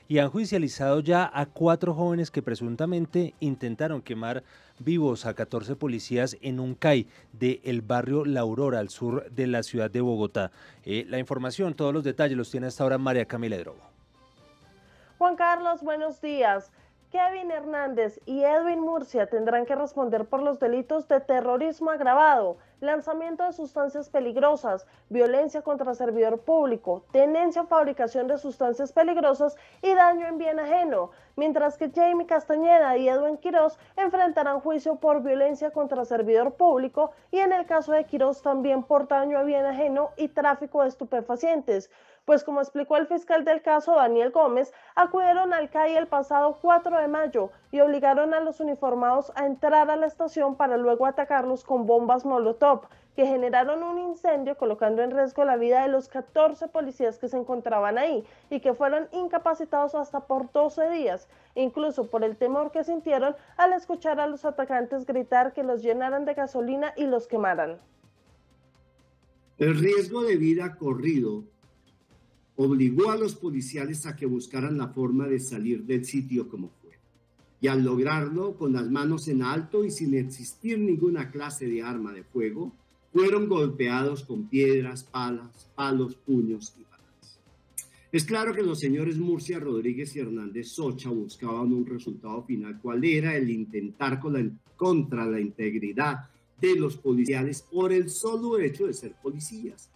y han judicializado ya a 4 jóvenes que presuntamente intentaron quemar vivos a 14 policías en un CAI del barrio La Aurora, al sur de la ciudad de Bogotá. La información, todos los detalles los tiene hasta ahora María Camila Drogo. Juan Carlos, buenos días. Kevin Hernández y Edwin Murcia tendrán que responder por los delitos de terrorismo agravado, lanzamiento de sustancias peligrosas, violencia contra servidor público, tenencia o fabricación de sustancias peligrosas y daño en bien ajeno, mientras que Jamie Castañeda y Edwin Quiroz enfrentarán juicio por violencia contra servidor público y en el caso de Quiroz también por daño a bien ajeno y tráfico de estupefacientes. Pues como explicó el fiscal del caso, Daniel Gómez, acudieron al CAI el pasado 4 de mayo y obligaron a los uniformados a entrar a la estación para luego atacarlos con bombas Molotov, que generaron un incendio colocando en riesgo la vida de los 14 policías que se encontraban ahí y que fueron incapacitados hasta por 12 días, incluso por el temor que sintieron al escuchar a los atacantes gritar que los llenaran de gasolina y los quemaran. El riesgo de vida corrido obligó a los policiales a que buscaran la forma de salir del sitio como fuera. Y al lograrlo, con las manos en alto y sin existir ninguna clase de arma de fuego, fueron golpeados con piedras, palos, puños y balas. Es claro que los señores Murcia, Rodríguez y Hernández Socha buscaban un resultado final, cual era el intentar contra la integridad de los policiales por el solo hecho de ser policías.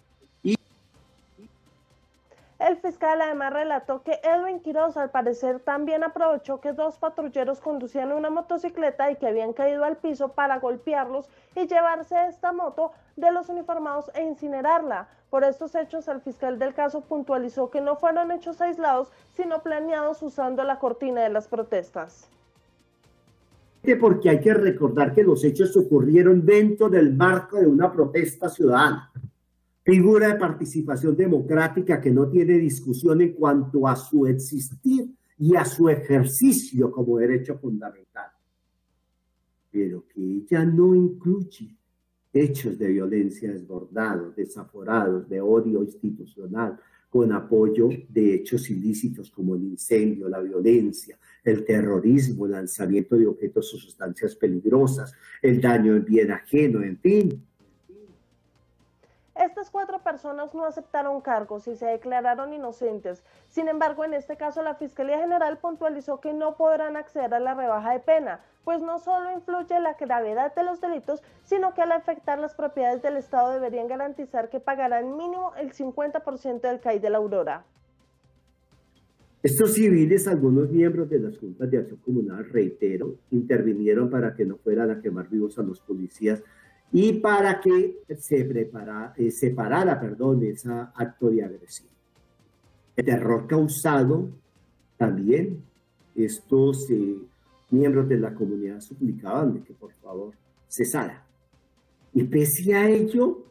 El fiscal además relató que Edwin Quiroz al parecer también aprovechó que 2 patrulleros conducían una motocicleta y que habían caído al piso para golpearlos y llevarse esta moto de los uniformados e incinerarla. Por estos hechos, el fiscal del caso puntualizó que no fueron hechos aislados, sino planeados usando la cortina de las protestas. Porque hay que recordar que los hechos ocurrieron dentro del marco de una protesta ciudadana. Figura de participación democrática que no tiene discusión en cuanto a su existir y a su ejercicio como derecho fundamental, pero que ella no incluye hechos de violencia desbordados, desaforados, de odio institucional, con apoyo de hechos ilícitos como el incendio, la violencia, el terrorismo, el lanzamiento de objetos o sustancias peligrosas, el daño en bien ajeno, en fin. Estas 4 personas no aceptaron cargos y se declararon inocentes. Sin embargo, en este caso, la Fiscalía General puntualizó que no podrán acceder a la rebaja de pena, pues no solo influye la gravedad de los delitos, sino que al afectar las propiedades del Estado deberían garantizar que pagarán mínimo el 50% del CAI de La Aurora. Estos civiles, algunos miembros de las juntas de acción comunal, reitero, intervinieron para que no fueran a quemar vivos a los policías y para que se separara ese acto de agresión. El terror causado también, estos miembros de la comunidad suplicaban de que por favor cesara. Y pese a ello,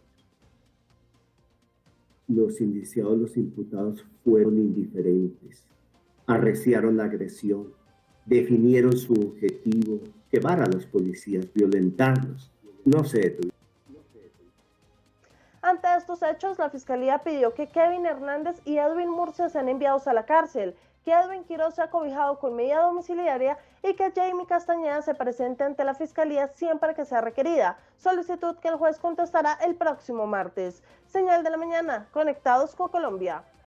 los indiciados, los imputados fueron indiferentes, arreciaron la agresión, definieron su objetivo, quemar a los policías, violentarlos. No se detuvieron. Ante estos hechos, la Fiscalía pidió que Kevin Hernández y Edwin Murcia sean enviados a la cárcel, que Edwin Quiroz sea cobijado con medida domiciliaria y que Jamie Castañeda se presente ante la Fiscalía siempre que sea requerida, solicitud que el juez contestará el próximo martes. Señal de la mañana, conectados con Colombia.